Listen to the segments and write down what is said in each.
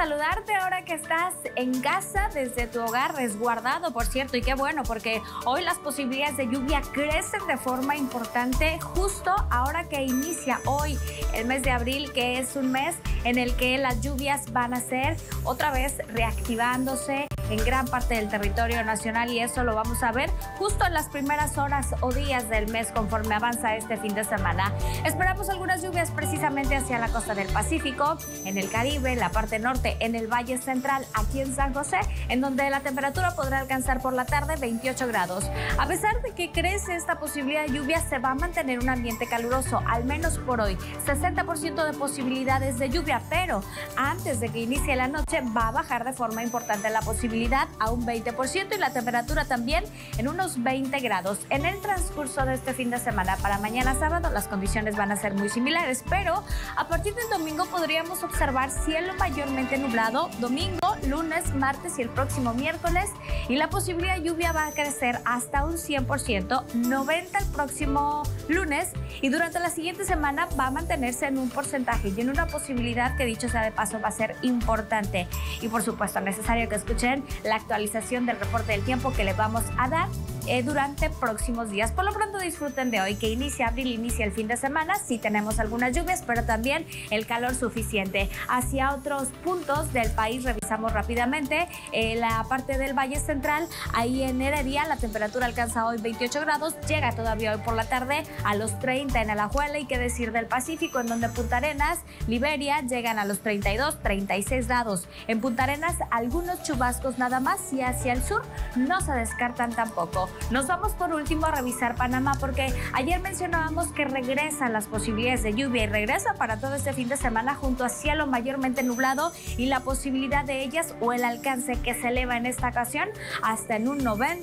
saludarte ahora que estás en casa desde tu hogar resguardado, por cierto, y qué bueno, porque hoy las posibilidades de lluvia crecen de forma importante justo ahora que inicia hoy el mes de abril, que es un mes en el que las lluvias van a ser otra vez reactivándose en gran parte del territorio nacional, y eso lo vamos a ver justo en las primeras horas o días del mes conforme avanza este fin de semana. Esperamos algunas lluvias precisamente hacia la costa del Pacífico, en el Caribe, en la parte norte, en el Valle Central, aquí en San José, en donde la temperatura podrá alcanzar por la tarde 28 grados. A pesar de que crece esta posibilidad de lluvia, se va a mantener un ambiente caluroso, al menos por hoy. 60% de posibilidades de lluvia, pero antes de que inicie la noche va a bajar de forma importante la posibilidad a un 20% y la temperatura también en unos 20 grados. En el transcurso de este fin de semana, para mañana sábado, las condiciones van a ser muy similares, pero a partir del domingo podríamos observar cielo mayormente nublado, domingo, lunes, martes y el próximo miércoles, y la posibilidad de lluvia va a crecer hasta un 100%, 90% el próximo lunes, y durante la siguiente semana va a mantenerse en un porcentaje y en una posibilidad que, dicho sea de paso, va a ser importante. Y por supuesto, necesario que escuchen la actualización del reporte del tiempo que les vamos a dar durante próximos días. Por lo pronto, disfruten de hoy, que inicia abril, inicia el fin de semana. Sí tenemos algunas lluvias, pero también el calor suficiente. Hacia otros puntos del país, revisamos rápidamente la parte del Valle Central. Ahí en Heredia la temperatura alcanza hoy 28 grados, llega todavía hoy por la tarde a los 30 en Alajuela, y qué decir del Pacífico, en donde Punta Arenas, Liberia llegan a los 32, 36 grados. En Punta Arenas algunos chubascos nada más, y hacia el sur no se descartan tampoco. Nos vamos por último a revisar Panamá, porque ayer mencionábamos que regresan las posibilidades de lluvia, y regresa para todo este fin de semana junto a cielo mayormente nublado, y la posibilidad de ellas o el alcance que se eleva en esta ocasión hasta en un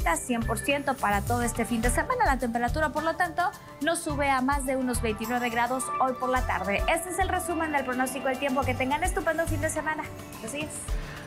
90-100% para todo este fin de semana. La temperatura, por lo tanto, no sube a más de unos 29 grados hoy por la tarde. Este es el resumen del pronóstico del tiempo. Que tengan estupendo fin de semana. Así es.